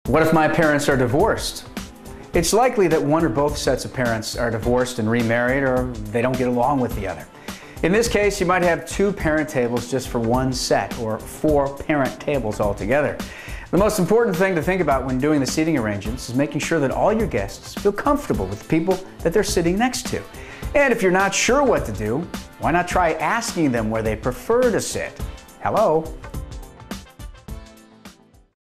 What if my parents are divorced? It's likely that one or both sets of parents are divorced and remarried, or they don't get along with the other. In this case, you might have 2 parent tables just for one set, or 4 parent tables altogether. The most important thing to think about when doing the seating arrangements is making sure that all your guests feel comfortable with the people that they're sitting next to. And if you're not sure what to do, why not try asking them where they prefer to sit? Hello?